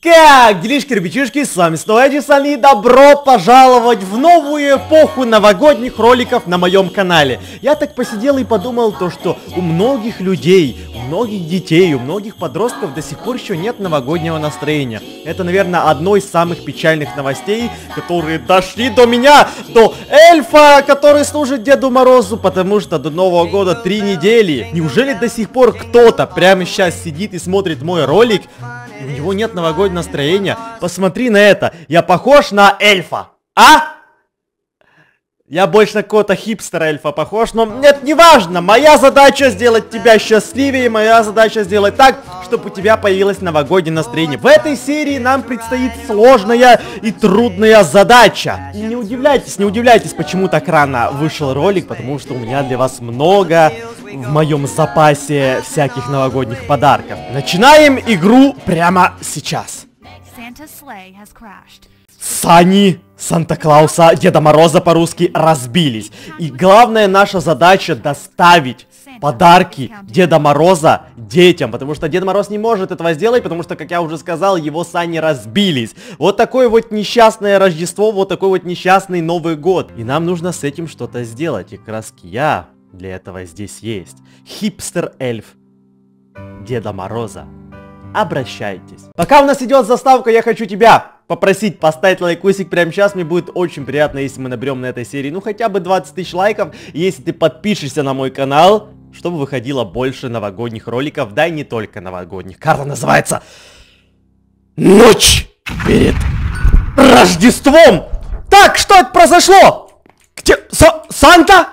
Как делишки, ребятишки, с вами снова Эдисон, и добро пожаловать в новую эпоху новогодних роликов на моем канале. Я так посидел и подумал то, что у многих людей, у многих детей, у многих подростков до сих пор еще нет новогоднего настроения. Это, наверное, одно из самых печальных новостей, которые дошли до меня, до эльфа, который служит Деду Морозу, потому что до Нового года 3 недели. Неужели до сих пор кто-то прямо сейчас сидит и смотрит мой ролик, и у него нет новогоднего настроения? Посмотри на это. Я похож на эльфа. А? Я больше на какого-то хипстера эльфа похож, но нет, не важно. Моя задача сделать тебя счастливее, моя задача сделать так, чтобы у тебя появилось новогоднее настроение. В этой серии нам предстоит сложная и трудная задача. Не удивляйтесь, почему так рано вышел ролик, потому что у меня для вас много в моем запасе всяких новогодних подарков. Начинаем игру прямо сейчас. Сани Санта-Клауса, Деда Мороза по-русски, разбились. И главная наша задача доставить подарки Деда Мороза детям, потому что Дед Мороз не может этого сделать, потому что, как я уже сказал, его сани разбились. Вот такое вот несчастное Рождество, вот такой вот несчастный Новый год. И нам нужно с этим что-то сделать. И как раз я для этого здесь есть. Хипстер-эльф Деда Мороза. Обращайтесь. Пока у нас идет заставка, я хочу тебя попросить поставить лайкусик прямо сейчас. Мне будет очень приятно, если мы наберем на этой серии, ну, хотя бы 20 тысяч лайков. И если ты подпишешься на мой канал, чтобы выходило больше новогодних роликов, да и не только новогодних. Карта называется «Ночь перед Рождеством». Так, что это произошло? Где? Санта?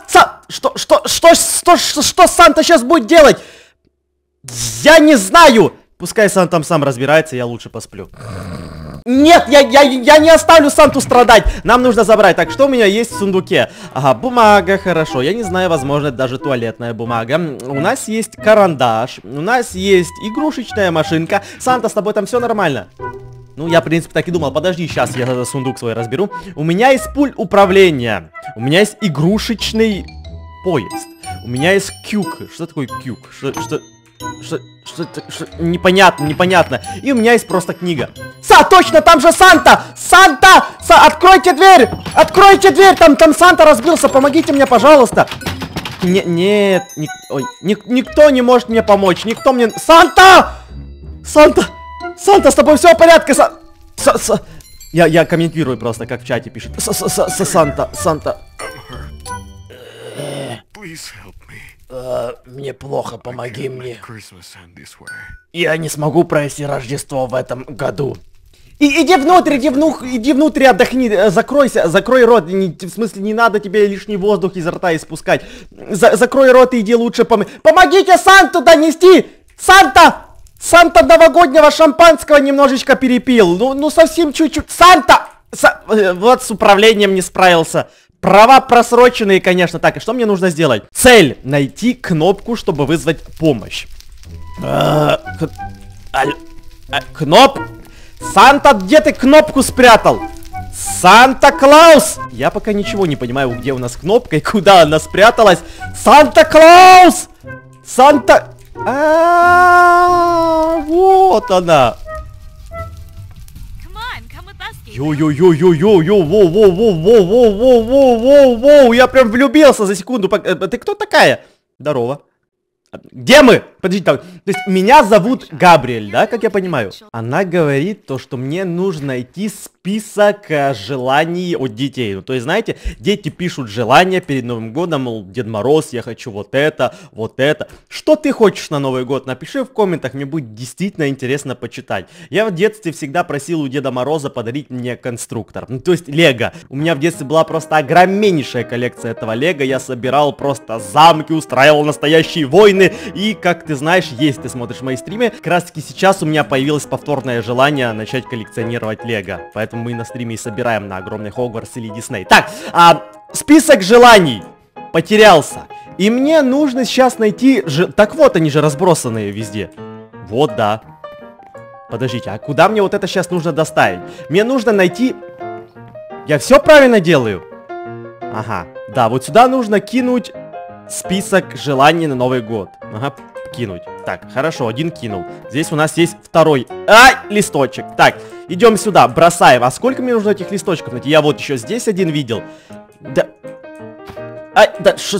Что Санта сейчас будет делать? Я не знаю. Пускай Санта там сам разбирается, я лучше посплю. Нет, я не оставлю Санту страдать. Нам нужно забрать. Так, что у меня есть в сундуке? Ага, бумага, хорошо. Я не знаю, возможно, это даже туалетная бумага. У нас есть карандаш. У нас есть игрушечная машинка. Санта, с тобой там все нормально? Ну, я, в принципе, так и думал. Подожди, сейчас я сундук свой разберу. У меня есть пульт управления. У меня есть игрушечный поезд. У меня есть кюк. Что такое кюк? Что непонятно. И у меня есть просто книга. Точно, там же Санта! Санта! Откройте дверь! Откройте дверь! Там Санта разбился, помогите мне, пожалуйста. Нет, никто не может мне помочь. Никто мне... Санта! Санта, с тобой все в порядке? Я комментирую просто, как в чате пишет. Санта. Мне плохо, помоги мне. Я не смогу провести Рождество в этом году. Иди внутрь, отдохни, закрой рот. В смысле, не надо тебе лишний воздух из рта испускать. Закрой рот и иди лучше помогите Санту донести! Санта новогоднего шампанского немножечко перепил. Ну совсем чуть-чуть. Санта! Вот с управлением не справился. Права просроченные, конечно. Так, и что мне нужно сделать? Цель. Найти кнопку, чтобы вызвать помощь. Санта, где ты кнопку спрятал? Санта-Клаус! Я пока ничего не понимаю, где у нас кнопка и куда она спряталась. Санта-Клаус! Вот она. Воу, я прям влюбился за секунду. Ты кто такая? Здорово. Где мы? Подождите, то есть меня зовут Габриэль, да, как я понимаю? Она говорит то, что мне нужно найти список желаний от детей. Ну, то есть, знаете, дети пишут желания перед Новым годом, мол, Дед Мороз, я хочу вот это. Что ты хочешь на Новый год? Напиши в комментах, мне будет действительно интересно почитать. Я в детстве всегда просил у Деда Мороза подарить мне конструктор, ну, то есть Лего. У меня в детстве была просто огромнейшая коллекция этого Лего, я собирал просто замки, устраивал настоящие войны. И, как ты знаешь, если ты смотришь мои стримы, как раз таки сейчас у меня появилось повторное желание начать коллекционировать Лего. Поэтому мы на стриме и собираем на огромный Хогвартс или Дисней. Так, список желаний потерялся. И мне нужно сейчас найти... Так вот, они же разбросанные везде. Вот, да. Подождите, а куда мне вот это сейчас нужно доставить? Мне нужно найти... Я все правильно делаю? Ага, да, вот сюда нужно кинуть... список желаний на Новый год. Ага. кинуть. Так, хорошо, один кинул. Здесь у нас есть второй листочек. Так, идем сюда, бросаем. А сколько мне нужно этих листочков найти? Я вот еще здесь один видел. Да... да что...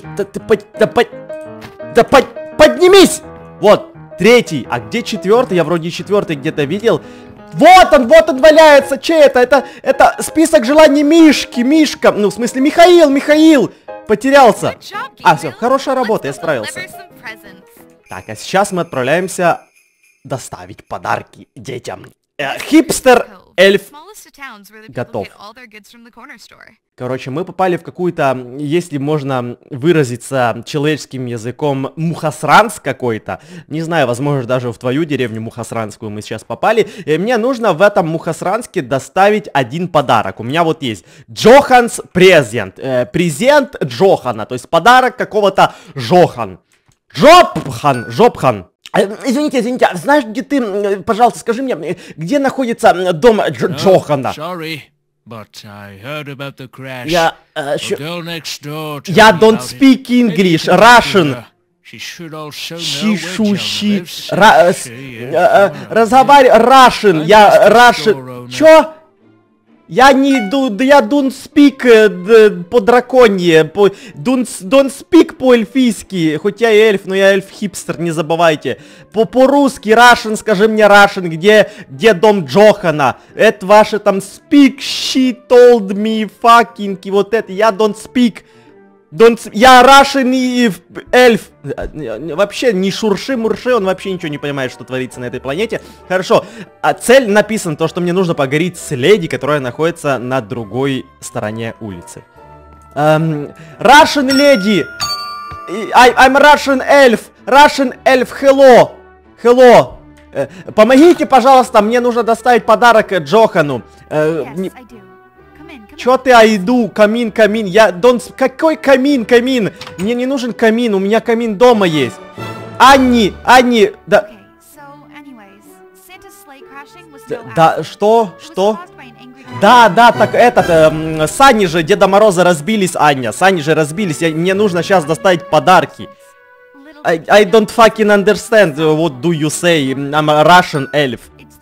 поднимись! Вот, третий. А где четвертый? Я вроде четвертый где-то видел. Вот он валяется. Чей это? Это список желаний Мишки. Мишка. Ну, в смысле, Михаил. Потерялся. Все, хорошая работа, я справился. Так, а сейчас мы отправляемся доставить подарки детям. Хипстер эльф готов. Короче, мы попали в какую-то, если можно выразиться человеческим языком, мухосранс какой-то. Не знаю, возможно, даже в твою деревню мухосранскую мы сейчас попали. И мне нужно в этом мухосранске доставить один подарок. У меня вот есть Джоханс презент. Презент Джохана, то есть подарок какого-то Джохан. Жопхан. Извините, знаешь, где ты, пожалуйста, скажи мне, где находится дом Джохана? Я don't speak English, Russian. Разговаривай, Russian, я Russian. Чё? Я don't speak по-драконье, don't speak по-эльфийски, хоть я и эльф, но я эльф-хипстер, не забывайте. По-русски, Russian, скажи мне, Russian, где дом Джохана? Это ваше там speak, she told me, fucking, и вот это, я don't speak. Я Russian и эльф. Вообще не шурши-мурши, он вообще ничего не понимает, что творится на этой планете. Хорошо, цель написана, то, что мне нужно поговорить с леди, которая находится на другой стороне улицы. Russian lady, I'm Russian elf, hello. Помогите, пожалуйста, мне нужно доставить подарок Джохану. Чё ты айду? Камин. Какой камин? Мне не нужен камин, у меня камин дома есть. Анни, да. Да, что? Да, так этот, сани же Деда Мороза разбились, Аня, мне нужно сейчас доставить подарки. I don't fucking understand what do you say, I'm a Russian elf.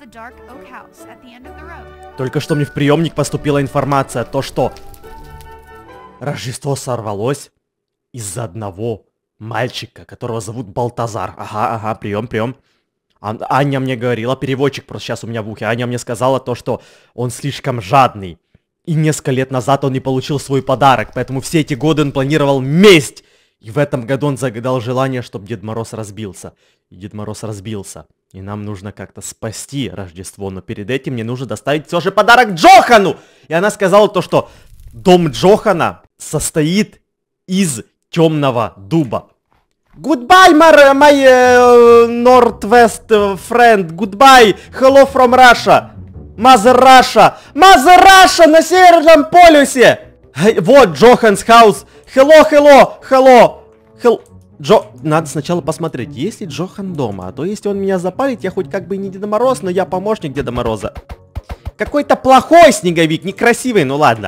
Только что мне в приемник поступила информация, то что Рождество сорвалось из-за одного мальчика, которого зовут Балтазар. Ага, прием. Аня мне говорила, переводчик просто сейчас у меня в ухе, Аня мне сказала то, что он слишком жадный. И несколько лет назад он не получил свой подарок, поэтому все эти годы он планировал месть. И в этом году он загадал желание, чтобы Дед Мороз разбился. И Дед Мороз разбился. И нам нужно как-то спасти Рождество, но перед этим мне нужно доставить все же подарок Джохану! И она сказала то, что дом Джохана состоит из темного дуба. Goodbye, my Northwest friend, goodbye, hello from Russia. Mother Russia на Северном полюсе! Вот Джохан's house, hello. Надо сначала посмотреть, есть ли Джохан дома, а то если он меня запалит, я хоть как бы и не Деда Мороз, но я помощник Деда Мороза. Какой-то плохой снеговик, некрасивый, ну ладно.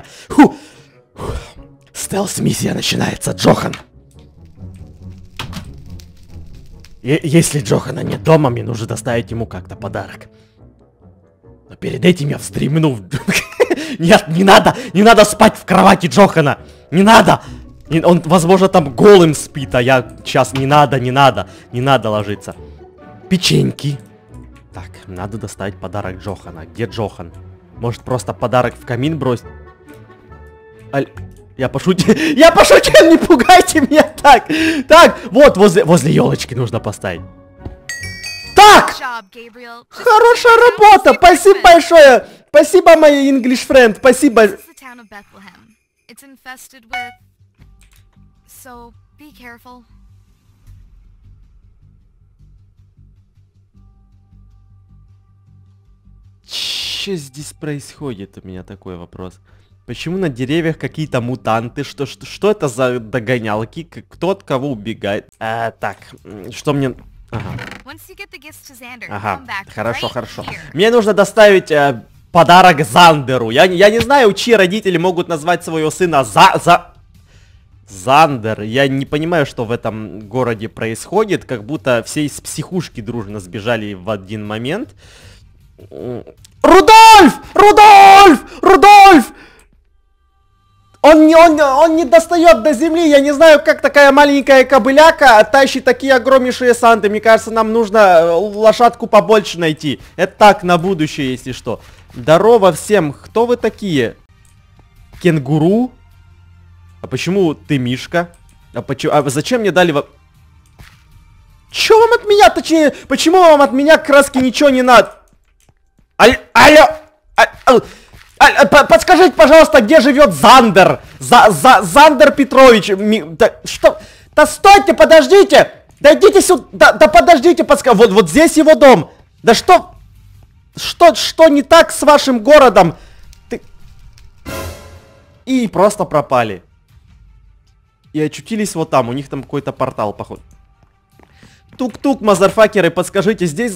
Стелс-миссия начинается, Джохан. Если Джохана нет дома, мне нужно доставить ему как-то подарок. Но перед этим я вздремну. Нет, не надо спать в кровати Джохана, не надо. Он, возможно, там голым спит, а я сейчас не надо ложиться. Печеньки. Так, надо доставить подарок Джохана. Где Джохан? Может, просто подарок в камин бросить? Я пошутил, не пугайте меня так. Так, вот, возле елочки нужно поставить. Так! Хорошая работа, спасибо большое. Спасибо, мой English friend, спасибо. So, be careful. Что здесь происходит? У меня такой вопрос. Почему на деревьях какие-то мутанты? Что это за догонялки? Кто от кого убегает? Так, что мне... Ага, хорошо. Мне нужно доставить подарок Зандеру. Я не знаю, чьи родители могут назвать своего сына Зандер. Я не понимаю, что в этом городе происходит. Как будто все из психушки дружно сбежали в один момент. Рудольф! Рудольф! Рудольф! Он не достает до земли. Я не знаю, как такая маленькая кобыляка тащит такие огромнейшие санты. Мне кажется, нам нужно лошадку побольше найти. Это так, на будущее, если что. Здорово всем. Кто вы такие? Кенгуру? А почему ты Мишка? А зачем мне дали... Чё вам от меня, точнее, почему вам от меня краски ничего не надо? Алло! Подскажите, пожалуйста, где живет Зандер? Зандер Петрович. Что? Да стойте, подождите! Да идите сюда! Да подождите, вот здесь его дом. Да что? Что не так с вашим городом? И просто пропали. И очутились вот там. У них там какой-то портал, походу. Тук-тук, мазерфакеры, подскажите, здесь...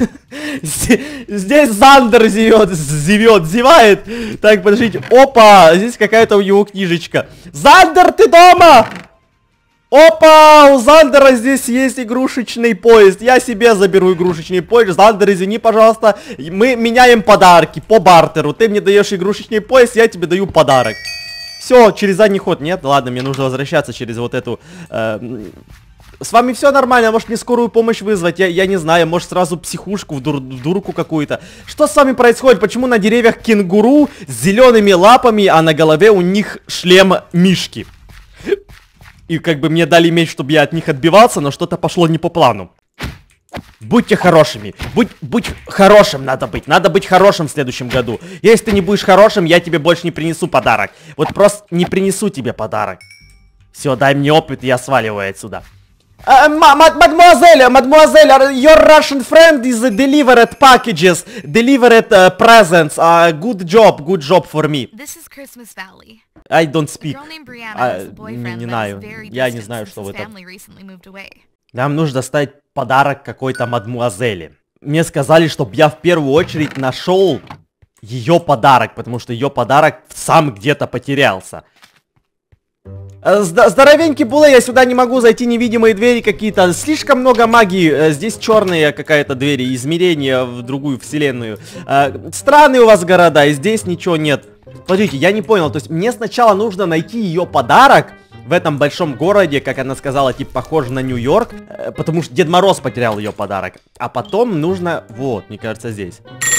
Здесь Зандер зевает. Так, подождите. Опа, здесь какая-то у него книжечка. Зандер, ты дома? Опа, у Зандера здесь есть игрушечный поезд. Я себе заберу игрушечный поезд. Зандер, извини, пожалуйста. Мы меняем подарки по бартеру. Ты мне даешь игрушечный поезд, я тебе даю подарок. Все, через задний ход. Нет, ладно, мне нужно возвращаться через вот эту... С вами все нормально, может мне скорую помощь вызвать, я не знаю, может сразу психушку, в дурку какую-то. Что с вами происходит? Почему на деревьях кенгуру с зелеными лапами, а на голове у них шлем мишки? И как бы мне дали меч, чтобы я от них отбивался, но что-то пошло не по плану. Будьте хорошими, будь хорошим надо быть хорошим в следующем году. Если ты не будешь хорошим, я тебе больше не принесу подарок. Вот просто не принесу тебе подарок. Все, дай мне опыт, и я сваливаю отсюда. Mademoiselle, your Russian friend is delivered packages, delivered presents. Good job for me. This is Christmas Valley. I don't speak. A girl named Brianna has a boyfriend Не that знаю, is very я не distant знаю, since что his вы там. family recently moved away. Нам нужно достать подарок какой-то мадмуазели. Мне сказали, чтобы я в первую очередь нашел ее подарок, потому что ее подарок сам где-то потерялся. Здоровенький Буле, я сюда не могу зайти, невидимые двери какие-то. Слишком много магии. Здесь черные какая-то двери, измерение в другую вселенную. Странные у вас города, и здесь ничего нет. Смотрите, я не понял, то есть мне сначала нужно найти ее подарок в этом большом городе, как она сказала, типа похоже на Нью-Йорк, потому что Дед Мороз потерял ее подарок. А потом нужно, вот, мне кажется, здесь.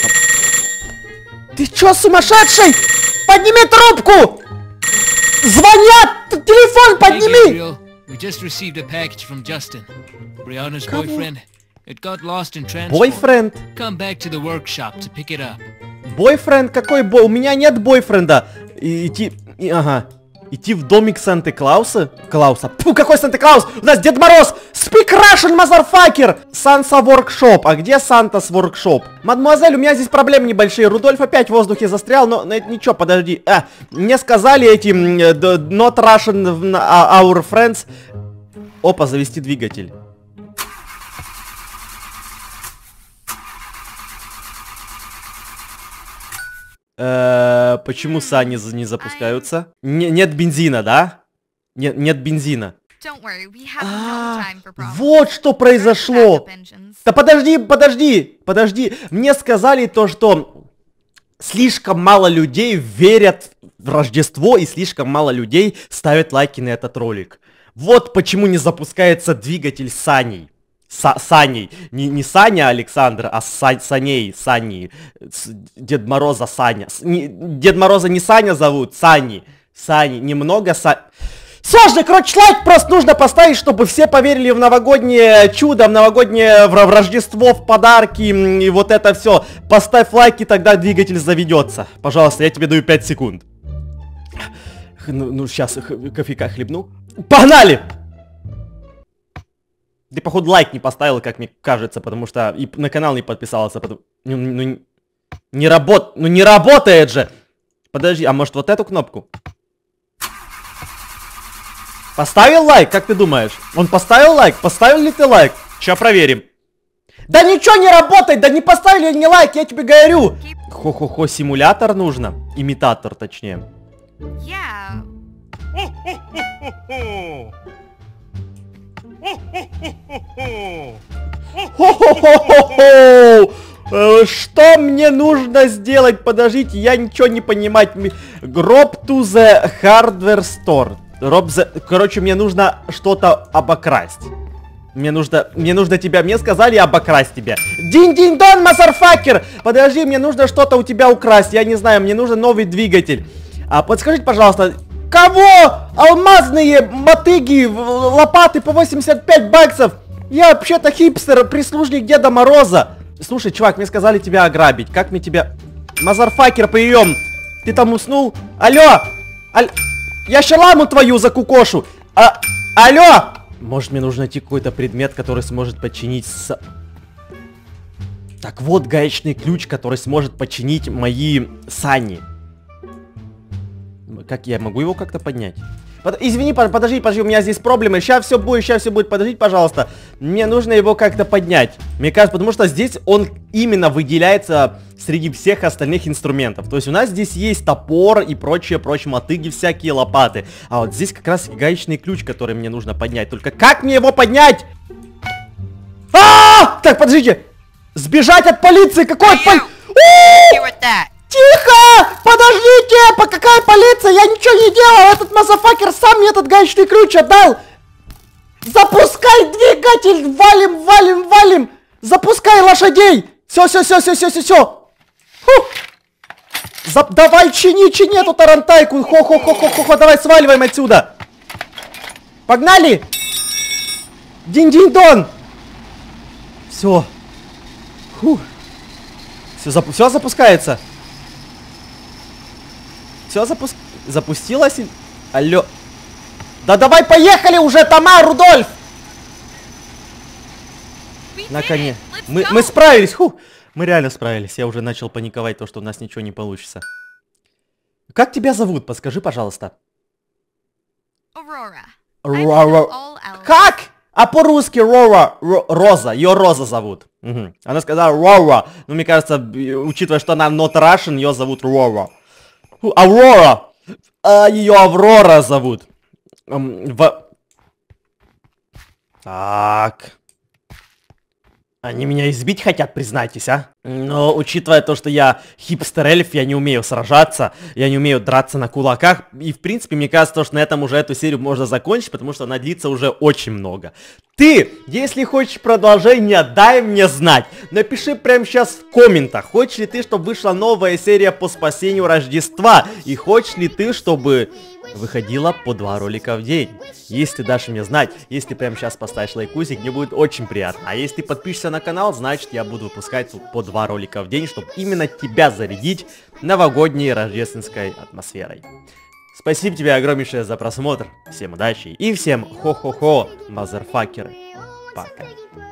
Ты чё, сумасшедший? Подними трубку! Звонят! Телефон подними! We just received a package from Justin, Brianna's boyfriend. It got lost in transport. Бойфренд? Come back to the workshop to pick it up. Бойфренд? Какой бой? У меня нет бойфренда. Идти в домик Санта-Клауса? Фу, какой Санта-Клаус? У нас Дед Мороз! Speak Russian, motherfucker! Санта Workshop. А где Сантас Workshop? Мадемуазель, у меня здесь проблемы небольшие. Рудольф опять в воздухе застрял, но это ничего, подожди. Мне сказали эти not Russian our friends. Опа, завести двигатель. Почему сани не запускаются? Нет бензина, да? Нет бензина. Вот что произошло. Да подожди. Мне сказали то, что слишком мало людей верят в Рождество и слишком мало людей ставят лайки на этот ролик. Вот почему не запускается двигатель саней. Саней. Не Саня Александр, а Саней. Дед Мороза Саня. Дед Мороза не Саня зовут, Сани. Немного Сложно, короче, лайк просто нужно поставить, чтобы все поверили в новогоднее чудо, в новогоднее в Рождество, в подарки и вот это все. Поставь лайк, и тогда двигатель заведется. Пожалуйста, я тебе даю 5 секунд. Ну сейчас кофейка хлебну. Погнали! Ты, походу, лайк не поставил, как мне кажется, потому что и на канал не подписался. Не работает же! Подожди, а может вот эту кнопку? Поставил лайк, как ты думаешь? Он поставил лайк? Поставил ли ты лайк? Сейчас проверим. Да ничего не работает, да не поставили ни лайк, я тебе говорю. Хо-хо-хо, симулятор нужно. Имитатор, точнее. Хо-хо-хо-хо-хо! Что мне нужно сделать? Подождите, я ничего не понимать. Гроб to the hardware store. Короче, мне нужно что-то обокрасть. Мне нужно тебя, мне сказали обокрасть тебя. Динь-динь-дон, мазерфакер! Подожди, мне нужно что-то у тебя украсть. Я не знаю, мне нужен новый двигатель. Подскажите, пожалуйста, кого? Алмазные мотыги, лопаты по 85 баксов. Я вообще-то хипстер, прислужник Деда Мороза. Слушай, чувак, мне сказали тебя ограбить. Как мне тебя... Мазерфакер, прием. Ты там уснул? Алло! Я шаламу твою закукошу! Алло! Может, мне нужно найти какой-то предмет, который сможет починить Так вот, гаечный ключ, который сможет починить мои сани. Как я могу его как-то поднять? Извини, подожди, у меня здесь проблемы. Сейчас все будет, подождите, пожалуйста. Мне нужно его как-то поднять. Мне кажется, потому что здесь он именно выделяется среди всех остальных инструментов. То есть у нас здесь есть топор и прочие мотыги, всякие лопаты. А вот здесь как раз гаечный ключ, который мне нужно поднять. Только как мне его поднять? Так, подождите. Сбежать от полиции, какой Тихо! Подождите! Какая полиция? Я ничего не делал! Этот мазафакер сам мне этот гаечный ключ отдал! Запускай двигатель! Валим! Запускай лошадей! Все! Давай, чини эту тарантайку! Хо-хо-хо-хо-хо! Давай сваливаем отсюда! Погнали! Динь-динь-дон! Все. Все запускается. Все запустилось? Алло. Да давай поехали уже, Тома, Рудольф! Наконец. Мы справились. Мы реально справились. Я уже начал паниковать, то, что у нас ничего не получится. Как тебя зовут? Подскажи, пожалуйста. Aurora. Как? А по-русски Роза. Ее Роза зовут. Угу. Она сказала Рора. Но мне кажется, учитывая, что она not Russian, ее зовут Рора. Аурора! Ее Аврора зовут. Так. Они меня избить хотят, признайтесь, а? Но, учитывая то, что я хипстер-эльф, я не умею сражаться, я не умею драться на кулаках. И, в принципе, мне кажется, что на этом уже эту серию можно закончить, потому что она длится уже очень много. Ты, если хочешь продолжение, дай мне знать. Напиши прямо сейчас в комментах, хочешь ли ты, чтобы вышла новая серия по спасению Рождества. И хочешь ли ты, чтобы выходило по 2 ролика в день. Если дашь мне знать, если прямо сейчас поставишь лайкусик, мне будет очень приятно. А если ты подпишешься на канал, значит я буду выпускать по 2 ролика в день, чтобы именно тебя зарядить новогодней рождественской атмосферой. Спасибо тебе огромнейшее за просмотр. Всем удачи и всем хо-хо-хо, мазерфакеры. Пока.